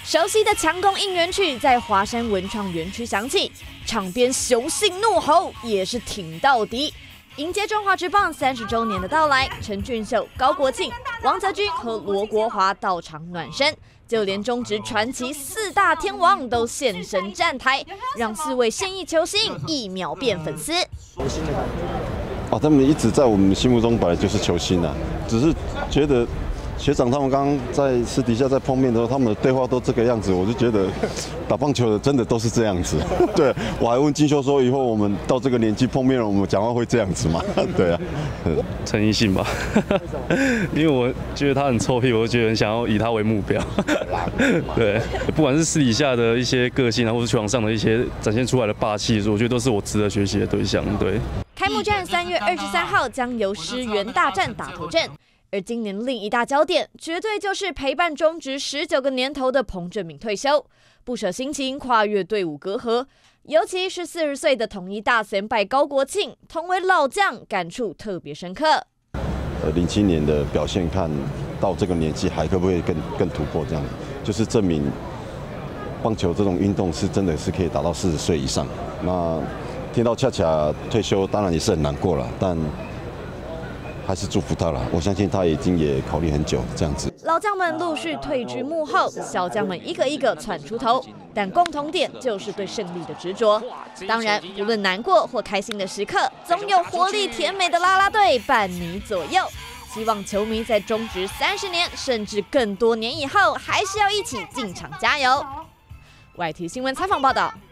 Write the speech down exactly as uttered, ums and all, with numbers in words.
熟悉的强攻应援曲在华山文创园区响起，场边雄性怒吼也是挺到底。迎接中华职棒三十周年的到来，陈俊秀、高国庆、王泽军和罗国华到场暖身，就连中职传奇四大天王都现身站台，让四位现役球星一秒变粉丝。 哦，他们一直在我们心目中本来就是球星啊，只是觉得。学长他们刚刚在私底下在碰面的时候，他们的对话都这个样子，我就觉得打棒球的真的都是这样子。对，我还问金秀说，以后我们到这个年纪碰面了，我们讲话会这样子吗？对啊， 陈奕迅吧，因为我觉得他很臭屁，我就觉得很想要以他为目标。对，不管是私底下的一些个性啊，或是球场上的一些展现出来的霸气，我觉得都是我值得学习的对象。对， 开幕战三月二十三号将由狮园大战打头阵。而今年另一大焦点，绝对就是陪伴中职十九个年头的彭政闵退休，不舍心情跨越队伍隔阂，尤其是四十岁的统一大先拜高国庆，同为老将，感触特别深刻。 呃，零七年的表现看到这个年纪还可不可以更更突破？这样就是证明棒球这种运动是真的是可以打到四十岁以上。那听到恰恰退休，当然也是很难过了，但。还是祝福他了，我相信他已经也考虑很久这样子。 老将们陆续退居幕后，小将们一个一个窜出头，但共同点就是对胜利的执着。当然，无论难过或开心的时刻，总有活力甜美的啦啦队伴你左右。希望球迷在中职三十年甚至更多年以后，还是要一起进场加油。外体新闻采访报道。